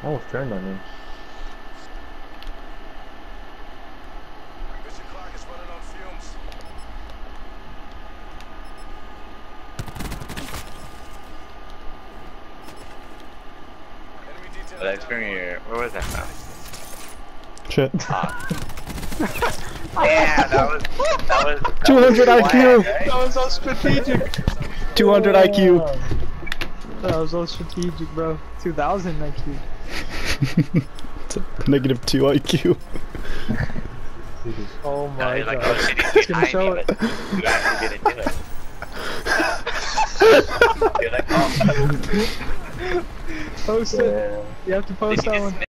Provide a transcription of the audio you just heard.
I almost turned on him. Mission clock is running on fumes. Enemy detail. Well, that's from your. Where was that from? Shit. Yeah, that was. 200 IQ! Right? That was so strategic. 200 IQ! That was so strategic, bro. 2000 IQ. Negative 2 IQ. Oh No, my you're like, god. oh shit, It's he's gonna behind show me, it. but you actually didn't do it. You're like, oh. Post it. You have to post Did he that just one.